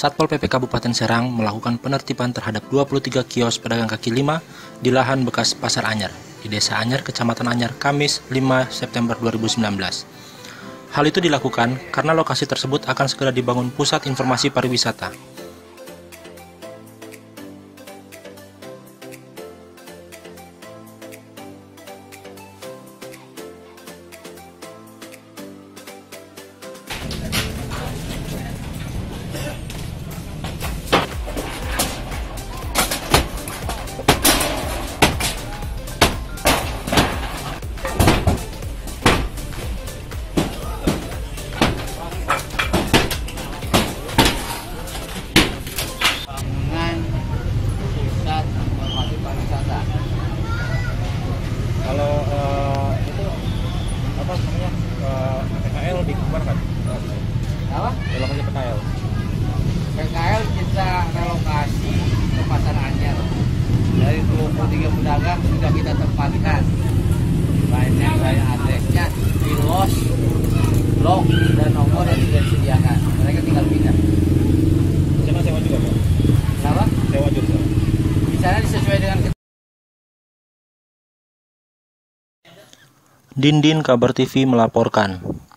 Satpol PP Kabupaten Serang melakukan penertiban terhadap 23 kios pedagang kaki lima di lahan bekas Pasar Anyar di Desa Anyar, Kecamatan Anyar, Kamis 5 September 2019. Hal itu dilakukan karena lokasi tersebut akan segera dibangun pusat informasi pariwisata. Kalau itu apa namanya PKL dikeluarkan? Apa? Relokasi PKL. PKL kita relokasi ke Pasar Anyar. Dari 23 pedagang sudah kita tempatkan. Banyak saya adresnya di los, blok dan nomor yang sudah disediakan. Mereka tinggal pindah. Di sana sewa juga, Pak? Kenapa? Sewa juga. Di sana disesuai dengan Dindin Kabar TV melaporkan.